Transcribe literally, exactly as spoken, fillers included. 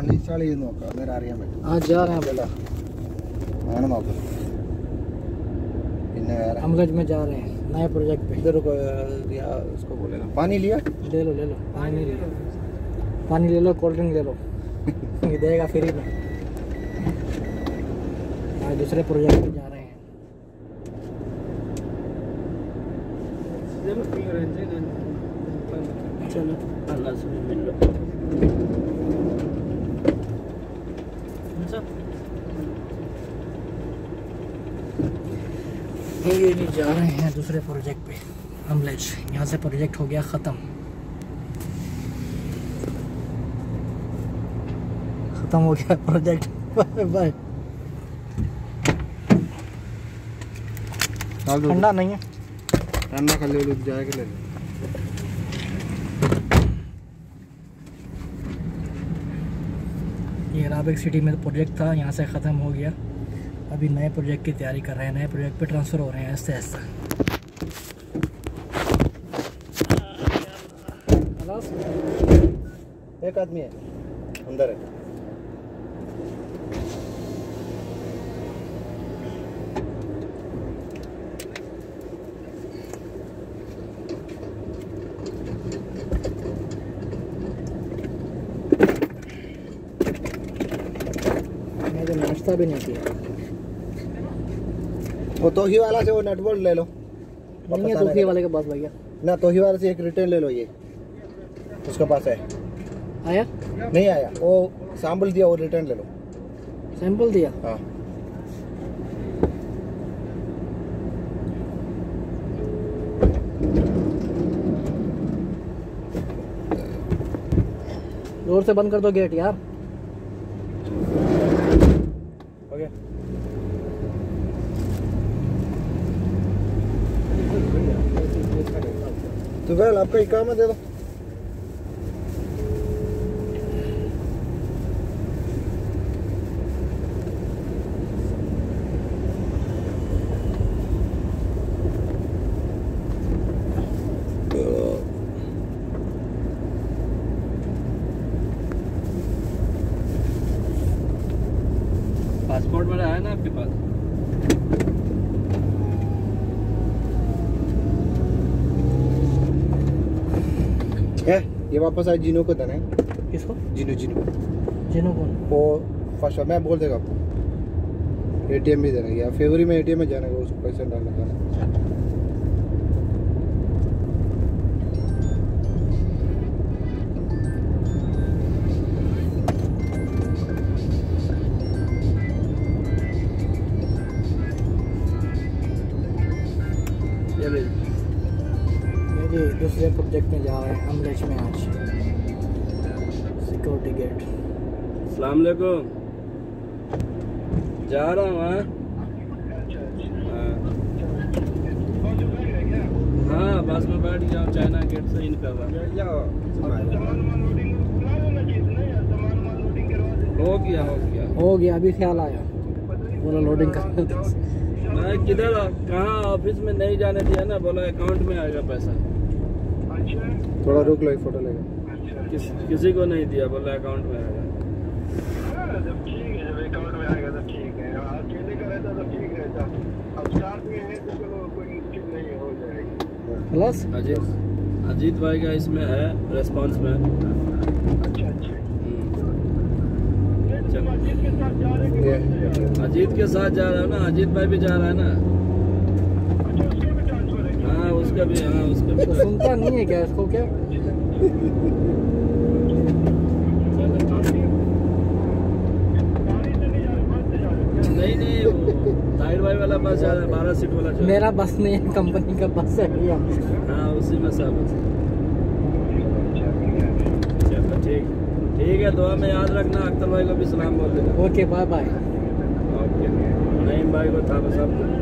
हाँ जा रहे हैं बेटा, अमलज में जा रहे हैं नए प्रोजेक्ट पे। इधर उसको बोलेगा पानी लिया, ले लो ले लो पानी नहीं लिया, पानी ले लो, कोल्ड ड्रिंक ले लो ये देगा फ्री में। आज दूसरे प्रोजेक्ट पे जा रहे हैं। चलो अल्लाह से मिल लो। ये नहीं जा रहे हैं दूसरे प्रोजेक्ट पे अमलेज। यहाँ से प्रोजेक्ट हो गया ख़त्म, ख़त्म हो गया प्रोजेक्ट। Bye bye. ठंडा नहीं है, ठंडा खा ले, रुक जाएगा ले। ये राबिक सिटी में प्रोजेक्ट था, यहाँ से ख़त्म हो गया। अभी नए प्रोजेक्ट की तैयारी कर रहे हैं, नए प्रोजेक्ट पे ट्रांसफ़र हो रहे हैं आहिस्ते आहिस्ते। एक आदमी है अंदर है। मैंने तो नाश्ता भी नहीं किया। वो तोही वाला से वो नटबोल्ट ले लो। नहीं है तोही वाले के पास भैया ना, तोही वाले से एक रिटर्न ले लो, ये उसके पास है। आया नहीं आया, वो सैंपल दिया, वो रिटर्न ले लो। सैंपल दिया? हाँ जोर से बंद कर दो गेट यार। ओके तो वेल आपका इकामा दे दो। पासपोर्ट वाला है ना आपके पास? है ये वापस आए, जिनो को देना है। किसको? जिनो जिनो जिनो कौन? वो फर्स्ट मैं बोल देगा आपको। एटीएम भी देना है, या फरवरी में एटीएम में जाना है, उसको पैसा डालना था। ये दूसरे प्रोजेक्ट में जा रहे हैं अमलेज में आज। Security gate. अस्सलाम वालेकुम। जा रहा हूँ। हाँ हाँ बस में बैठ गया, चाइना गेट से इन कर रहा। हो गया हो गया हो गया अभी ख्याल आया, बोला लोडिंग कर। मैं किधर कहाँ ऑफिस में नहीं जाने दिया ना, बोला अकाउंट में आएगा पैसा। थोड़ा रुक लो, एक फोटो लेगा। किस, किसी को नहीं दिया, बोला अकाउंट में आएगा। जब ठीक है, जब अकाउंट में आएगा तो ठीक है। अकेले का रहता तो ठीक रहता, अब साथ में है तो चलो कोई मुश्किल नहीं, हो जाएगी। प्लस अजीत अजीत भाई का इसमें है रेस्पॉन्स में। अच्छा अच्छा अजीत के साथ जा रहे हैं? अजीत के साथ जा रहा है ना, अजीत भाई भी जा रहा है ना। अच्छा उसका भी ट्रांसफर है? हाँ उसका भी, हाँ उसका भी। तो सुनता नहीं है क्या इसको? क्या नहीं नहीं ताहिर भाई वाला बस जा रहा है, बारह सीट वाला जो मेरा बस नहीं है, कंपनी का बस है भैया। हाँ उसी में सब। चलो ठीक ठीक है, दुआ में याद रखना। अख्तर भाई को भी सलाम बोल देना। Okay bye bye. Okay Naeem भाई को था सब।